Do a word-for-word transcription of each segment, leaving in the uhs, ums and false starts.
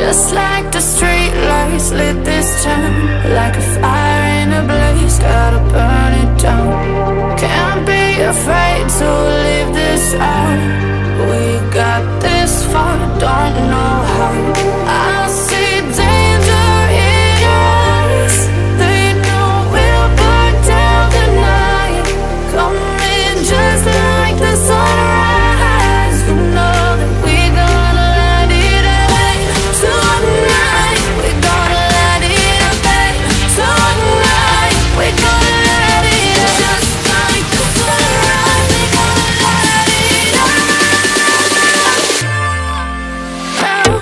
Just like the street lights lit this town, like a fire in a blaze, gotta burn it down. Can't be afraid to leave this out. We got this far, don't know how. I see danger in your eyes. They know we'll burn down the night. Coming just like the sunrise. You know that we're gonna light it up tonight. We're gonna light it up tonight. We're gonna light it up just like the sunrise. We're gonna light it up now.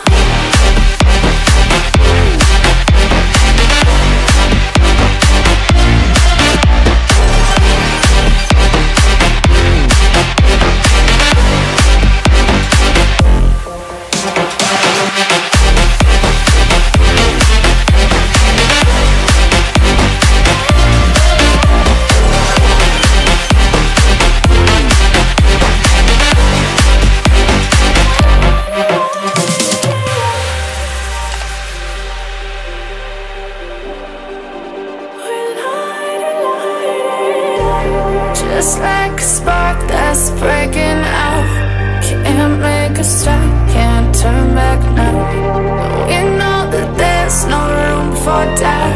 Just like a spark that's breaking out. Can't make a stop, can't turn back now. We know that there's no room for doubt.